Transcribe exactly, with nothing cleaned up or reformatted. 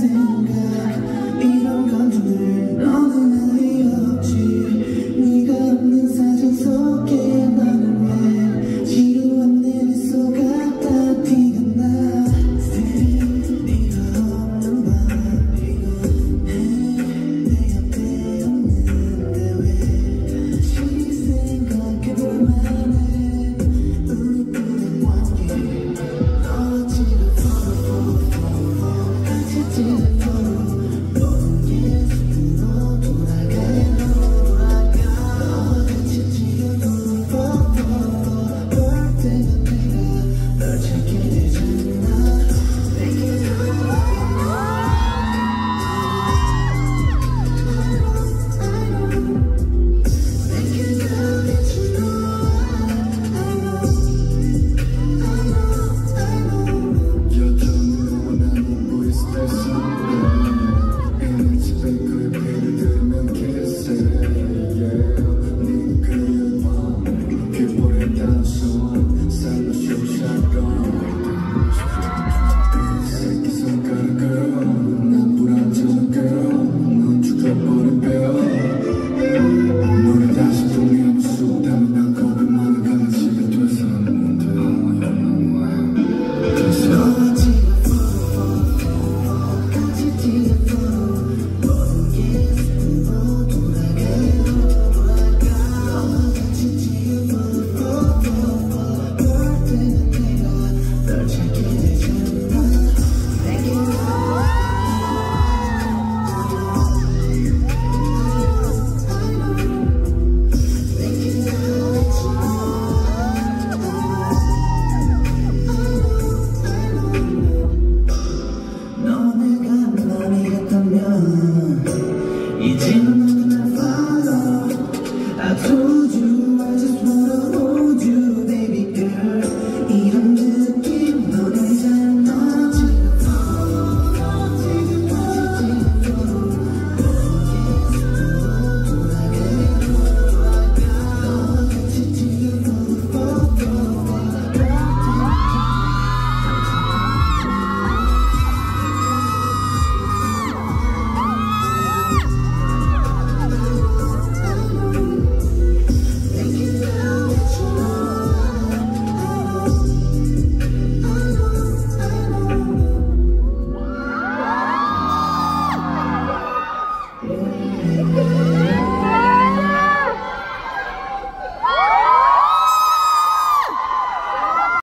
생각 이런 감정들 너는 의 없지 네가 없는 사진 속에 나는 왜 지루한 내 미소 같아 티가 나 Still 네가 없는 밤 피곤해 내 옆에 없는데 왜 다시 생각해볼만해 우리들의 관계 너와 지금 너네가 남이 같다면